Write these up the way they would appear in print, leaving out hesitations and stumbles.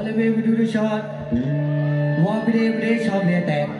the way we do the shot. Walk with it, shot me that.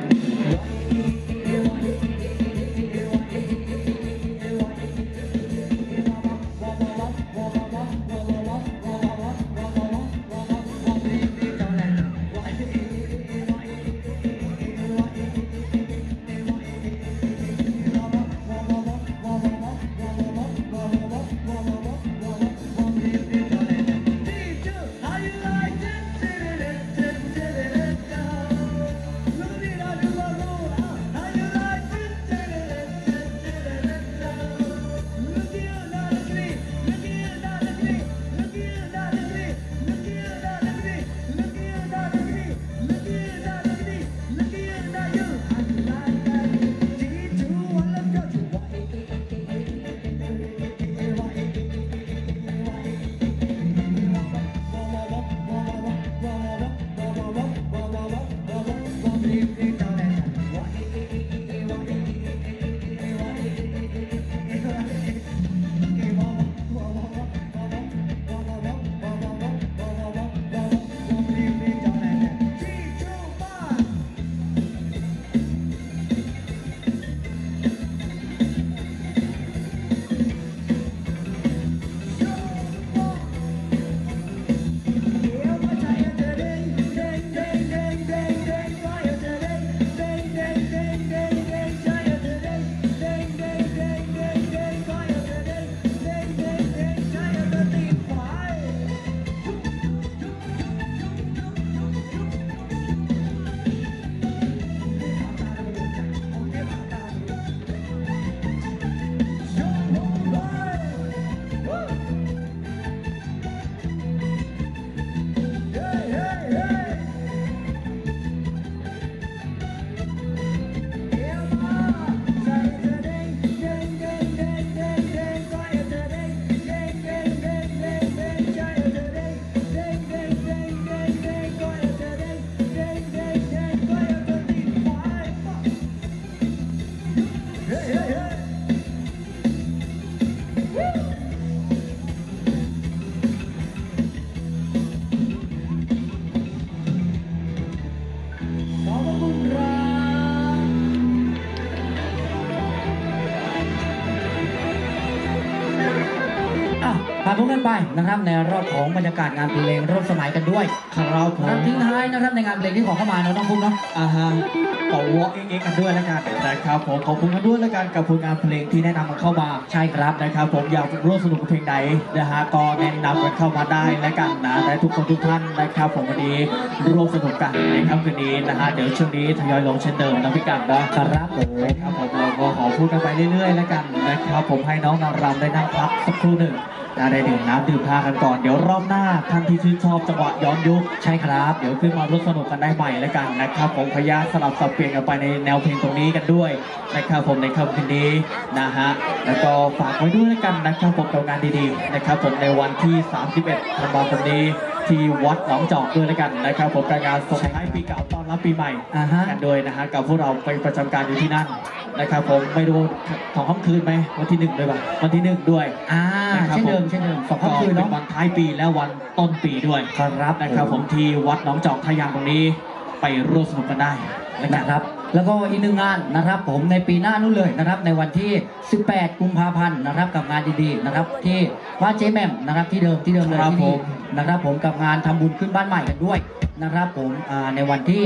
พาทุกท่านไปนะครับในรอบของบรรยากาศงานเพลงร่วมสมัยกันด้วยครับผมทิ้งท้ายนะครับในงานเพลงที่ขอเข้ามาเราต้องพูดเนาะขอวอล์กเองกันด้วยแล้วกันนะครับผมขอบคุณกันด้วยแล้วกันกับผลงานเพลงที่แนะนำกันเข้ามาใช่ครับนะครับผมอยากร่วมสนุกกับเพลงใดนะฮะก็แนะนำกันเข้ามาได้แล้วกันนะแต่ทุกคนทุกท่านนะครับผมวันนี้ร่วมสนุกกันนะครับคืนนี้นะฮะเดี๋ยวช่วงนี้ทยอยลงเช่นเดิมนะพี่กันนะครับผมนะครับผมเราก็ขอพูดกันไปเรื่อยๆแล้วกันนะครับผมให้น้องนางรำได้นั่งพักสักครู่หนึ่งได้ดื่มน้ำดื่มผ้ากันก่อนเดี๋ยวรอบหน้าท่านที่ชื่นชอบจังหวะย้อนยุคใช่ครับเดี๋ยวขึ้นมาร่วมสนุกกันได้ใหม่แล้วกันนะครับผมพยายามสลับสับเปลี่ยนกันไปในแนวเพลงตรงนี้กันด้วยนะครับผมในค่ำคืนนี้นะฮะแล้วก็ฝากไว้ด้วยแล้วกันนะครับผมกับงานดีๆนะครับผมในวันที่31 ธันวาคมนี้ที่วัดหนองจอกด้วยแล้วกันนะครับผมการงานส่งท้ายปีเก่าต้อนรับปีใหม่กันด้วยนะฮะกับพวกเราไปประจำการอยู่ที่นั่นนะครับผมไม่รู้ของค่ำคืนไหมวันที่1ด้วยป่ะวันที่1ด้วยเช่นเดิม 2 ค่ำคืนเนาะวันท้ายปีและวันต้นปีด้วยครับนะครับผมที่วัดหนองจอกท่ายางตรงนี้ไปร่วมสนุกกันได้นะครับแล้วก็อีกหนึ่งงานนะครับผมในปีหน้านู้นเลยนะครับในวันที่18 กุมภาพันธ์นะครับกับงานดีๆนะครับที่วัดเจ๊แม่มนะครับที่เดิมเลยที่นี่นะครับผมกับงานทำบุญขึ้นบ้านใหม่กันด้วยนะครับผมในวันที่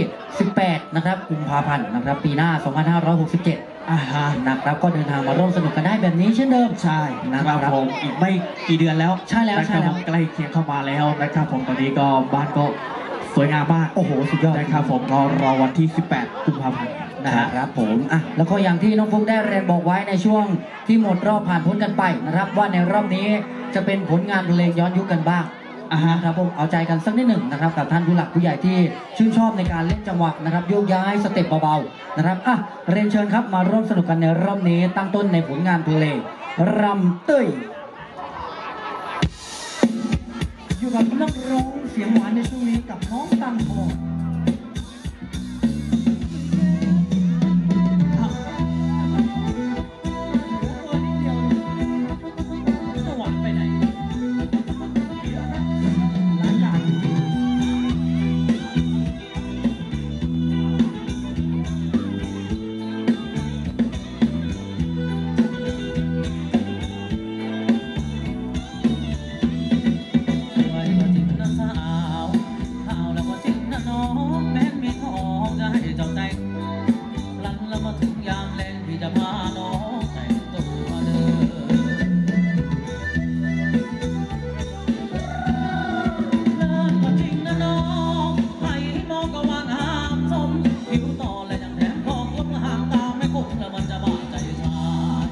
18นะครับกุมภาพันธ์นะครับปีหน้า2567นะครับก็เดินทางมาร่วมสนุกกันได้แบบนี้เช่นเดิมใช่นะครับผมอีกไม่กี่เดือนแล้วใช่แล้วใกล้เคียงเข้ามาแล้วนะครับผมตอนนี้ก็บ้านก็สวยงามมากโอ้โหสุดยอดนะครับผมก็รอวันที่18 กุมภาพันธ์นะครับผมแล้วก็อย่างที่น้องฟุ๊กได้เรียนบอกไว้ในช่วงที่หมดรอบผ่านพ้นกันไปนะครับว่าในรอบนี้จะเป็นผลงานเพลงย้อนยุคกันบ้างครับผมเอาใจกันสักนิดหนึ่งนะครับกับท่านผู้หลักผู้ใหญ่ที่ชื่นชอบในการเล่นจังหวะนะครับโยกย้ายสเต็ปเบาๆนะครับเรียนเชิญครับมาร่วมสนุกกันในรอบนี้ตั้งต้นในผลงานเพลงรำเต้ยอยู่กับนักร้องเสียงหวานในช่วงนี้กับน้องตังทองยามแลงพี่จะพาน้องแต่งตัวเดินเลิศก็จริงนะน้องให้มองก็ว่างามสมผิวต่อและยังแถมทองลงห่างตาไม่คงแล้วมันจะบาดใจชาย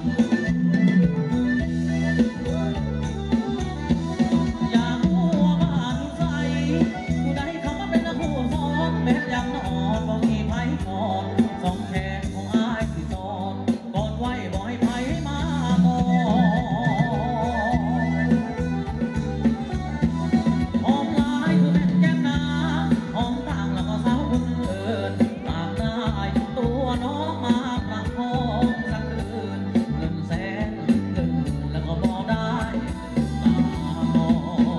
อยากรู้ว่าบ้านใสผู้ใดเข้ามาเป็นผู้สอนแม้ยังนอนบ่มีไผนอนสองแขนของอายสิสอนก่อนไว้บ่ให้ไผมาก่อนหอมลายคือแม่นแก้มนาหอมต่างแล้วก็สาวคนอื่นตามนายตัวน้องมาประคองสักคืนเงินแสนเงินแล้วก็บ่ได้ตามอง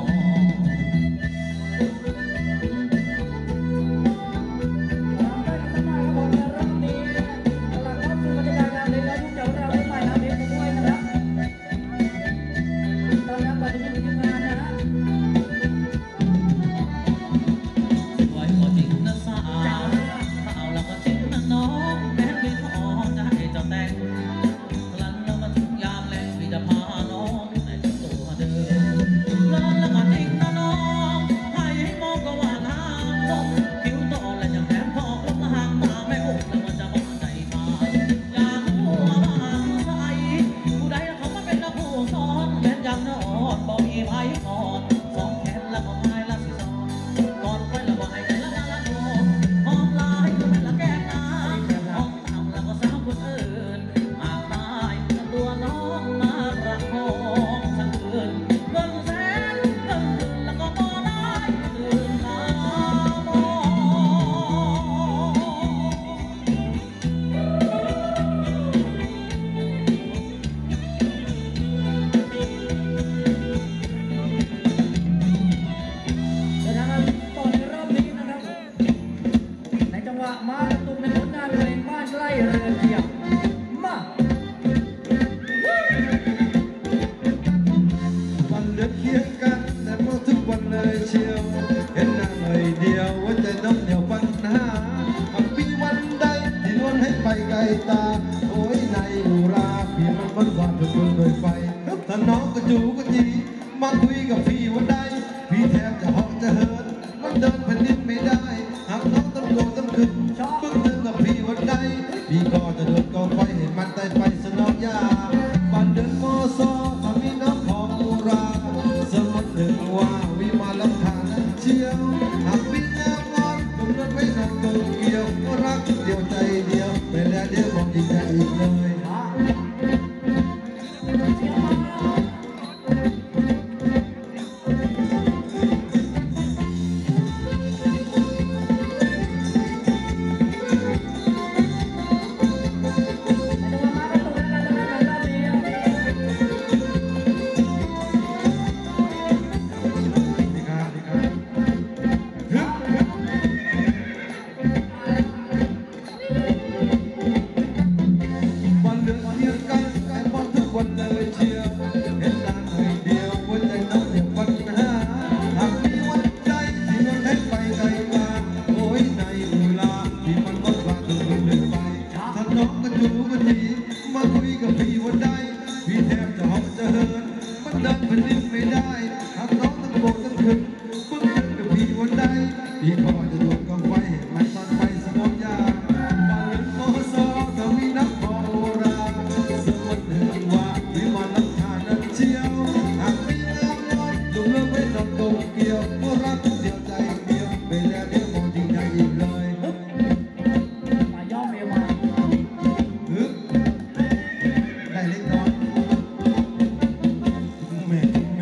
สวยก็จริงนะสาวถ้าเอาแล้วก็จริงนะน้องแม้ไม่ขอจะให้เจ้าแต่งครั้นแล้วมาถึงยามแลงพี่จะพาน้องแต่งตัวเดินแล้วก็จริงนะน้องให้มองก็ว่างามสมผิวโตและยังแถมทองลงห่างตาไม่อกแล้วมันจะมาใจพายอยากรู้ว่าบางใสผู้ใดเขามาเป็นผู้สอนแม้ยังนอนบ่มีไผนอนสองแขนแล้วก็ไม้ละสิสอน ก่อนไปละบ่ให้ใจละละโดหอมลายก็เป็นละแก้มน้ำหอมต่ำแล้วก็สาวคนอื่นมากมายตัวน้องมาประคองสักคืนเงินแสนเงินคืนแล้วก็บ่ได้ตื่นมามองเดี๋ยวนะครับต่อในรอบนี้นะครับ ในจังหวะมาตุ้มเป็นผลงานเพลงบ้านไร่เรือนเทียมมาวันเดือนเคียงกันแต่พอทุกวันเลยเชียวเห็นหน้าหน่อยเดียวว่าใจน้องเหนียวปัญหาหากมีวันใดที่นวลให้ไปไกลตาโอ้ยในอุราพี่มันมันวาดจนโดยไฟถ้าน้องก็จูก็จีมาคุยกับพี่วันใดพี่แทบจะเหาะจะเหินมันเดินแผ่นดินไม่ได้หากน้องต้องโดนต้องขึ้นปึ้งนึงกับพี่วันใดพี่ก็จะเดินกองไฟเห็นมันไต่ไปสนองยาบ้านเดินโมโซถ้ามีน้องของอุราสมมติหนึ่งว่าวิมานลำธารนั้นเชียวหากมีงามงอนผมนั้นไม่นอนโดนเกี่ยวก็รักเดียวใจเดียวไม่แล้วเดี๋ยวมองดีใจอีกเลย ดีครับดีครับฮึบวันเดือนเที่ยงกันแต่พอทุกวันเลยเชียวเห็นตาหน่อยเดียวหัวใจน้องเดียวปัญหาหากมีวันใจที่มันให้ไปไกลกว่าโอ้ยในเวลาที่มันลดว่าจนมันเลยไปถ้าน้องก็จูก็จีมาคุยกับพี่วันใดพี่แทบจะเหาะจะเหินมันเดินแผ่นดินไม่ได้หากน้องต้องโบกต้องขึ้นปึ้งขึ้นกับพี่วันใดพี่ก็จะโดนกองไฟเห็นมันตอนไปสมองยาบ้านเรือนโมโซก็มีน้ำพอโอราสมมติหนึ่งว่าวิมานลำธารนั้นเชียวหากมีงามงอนลุงเลิกไม่ต้องโกงเกี่ยวก็รักเดียวใจเดียวไม่แล้วเดี๋ยวมองจริงใจอีกเลยมาย่อมเอวมาฮึบได้เล็กน้อยแม่แม่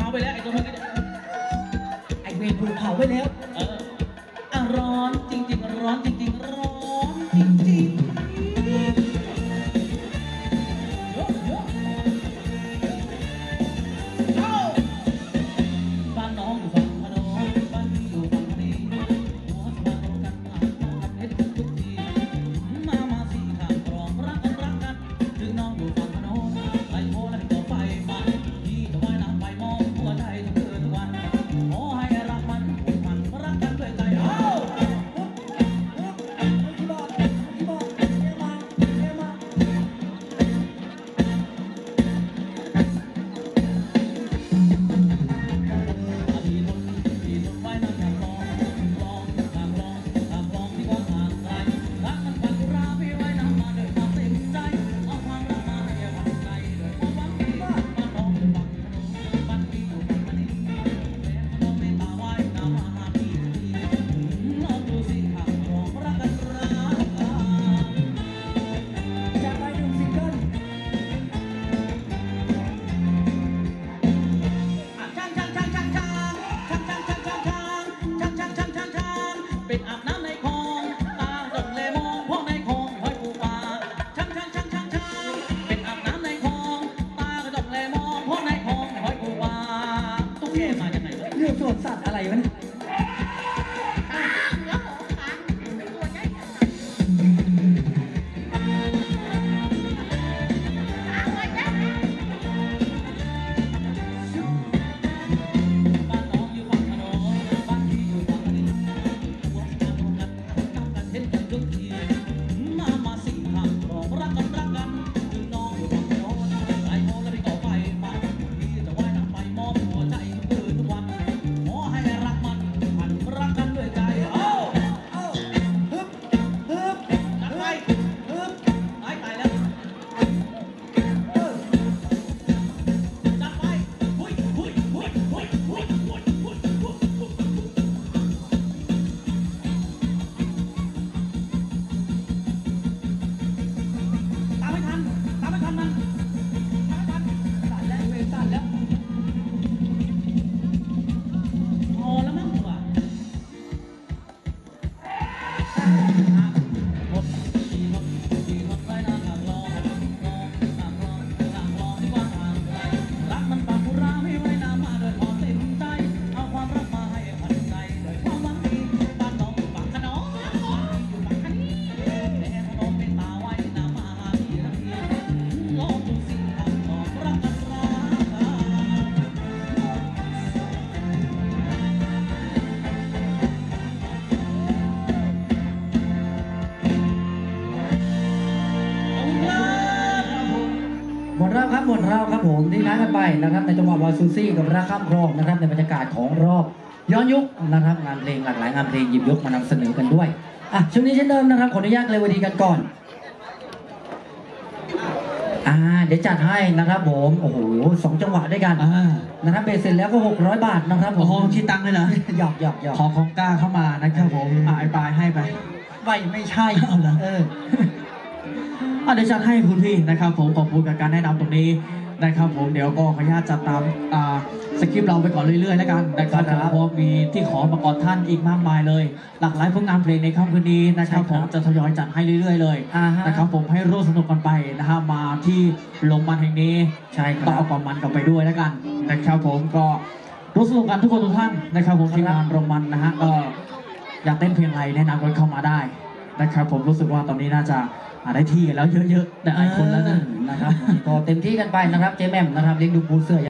ไปแล้วไอ้ตัวเมื่อกี้ไอเวรถูกเผาไปแล้วร้อนจริงๆร้อนจริงๆร้อนจริงๆบ้านน้องอยู่ฝั่งพนมบ้านพี่อยู่ฝั่งนี้หัวสะพานกันผ่านกันเห็นทุกทีมาสิข้ามคลองรักกันถึงน้องอยู่ฝั่งพนมไอ้โมและตัวไฟมันพี่จะว่ายน้ำไปมองหัวใจทุกคืนทุกวันขอให้รักมันผูกพันรักกันด้วยใจเป็นอาบน้ำในคลองตาดงเลมองพวกในคลองหอยปูปลาช่างเป็นอาบน้ำในคลองตาดงเลมองพวกในคลองหอยปูปลาตุ๊กแกมาจากไหนวะเรื่องสวนสัตว์อะไรวะเนี่ยบ้านน้องอยู่ฝั่งพนมบ้านพี่อยู่ฝั่งนี้หัวสะพานกันเห็นกันทุกทีมาสิข้ามคลองรักกันถึงน้องอยู่ฝั่งพนมไอ้โมและพี่ต่อไปมันพี่จะว่ายน้ำไปมอบหัวใจทุกคืนทุกวันขอให้รักมันพันรักกันด้วยใจจัดไปตายแล้วจัดไปหุยตามไม่ทันมันสั่นแล้วเวรสั่นแล้วพอแล้วมั้งว่ะรถขี่รถไว้หน้าข้างรอข้างรอที่ว่าห่างไกลรักมันปากกุราไม่ไว้น้ำมาโดยพอเต็มใจเอาความรักมาให้พันใจโดยความหวังดีบ้านน้องอยู่ปากขนมอยู่ปากขนี้แม่ขนมเป็นตาไว้น้ำมาทีละทีลองดูสิคำตอบรักกันรักหมดรอบครับผมที่ท้ายกันไปนะครับในจังหวะวาซูซี่กับรักข้ามคลองนะครับในบรรยากาศของรอบย้อนยุคนะครับงานเพลงหลากหลายงานเพลงหยิบยกมานำเสนอกันด้วยอ่ะช่วงนี้เช่นเดิมนะครับขออนุญาตเลยวันดีกันก่อนเดี๋ยวจัดให้นะครับผมโอ้โห2 จังหวะด้วยกันนะครับเบสเสร็จแล้วก็600 บาทนะครับผมโอ้โหคิดตังค์เลยเหรอหยอกขอของกล้าเข้ามานะครับผมไอ้ปลายให้ไปไม่ใช่เอาเหรอ เดี๋ยวจัดให้คุณพี่นะครับผมขอบคุณกับการแนะนำตรงนี้นะครับผมเดี๋ยวก็ขออนุญาตจัดตามสคริปต์เราไปก่อนเรื่อยๆแล้วกันนะครับผมเพราะมีที่ขอมาก่อนท่านอีกมากมายเลย หลากหลายผลงานเพลงในค่ำคืนนี้นะครับผมจะทยอยจัดให้เรื่อยๆเลยนะครับผมให้ร่วมสนุกกันไปนะฮะมาที่โรงพยาบาลแห่งนี้ใช่คต้องรับเอาความมันกลับไปด้วยแล้วกันนะครับผมก็ร่วมสนุกกันทุกคนทุกท่านนะครับผมทีมงานโรงพยาบาลนะฮะก็อยากเต้นเพลงอะไรแนะนำกันเข้ามาได้นะครับผมรู้สึกว่าตอนนี้น่าจะได้ที่กันแล้วเยอะๆแต่ไอคนแล้วนะนะครับก็เต็มที่กันไปนะครับเจแหม่มนะครับเลี้ยงดูปูเสือ